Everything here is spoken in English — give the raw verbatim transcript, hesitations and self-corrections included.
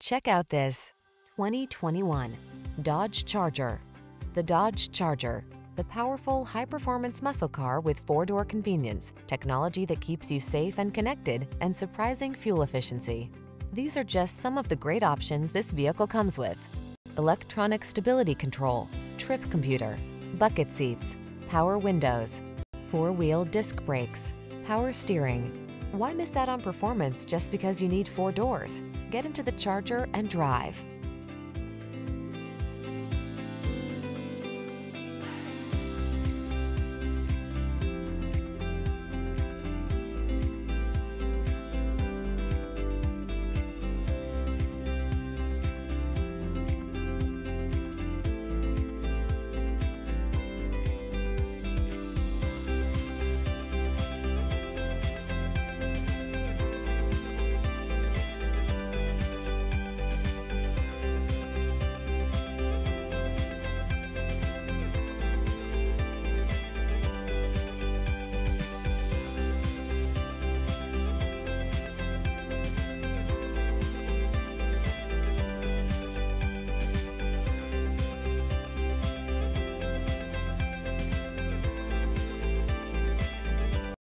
Check out this twenty twenty-one Dodge Charger. The Dodge Charger, the powerful, high-performance muscle car with four-door convenience, technology that keeps you safe and connected, and surprising fuel efficiency. These are just some of the great options this vehicle comes with: electronic stability control, trip computer, bucket seats, power windows, four-wheel disc brakes, power steering. Why miss out on performance just because you need four doors? Get into the Charger and drive.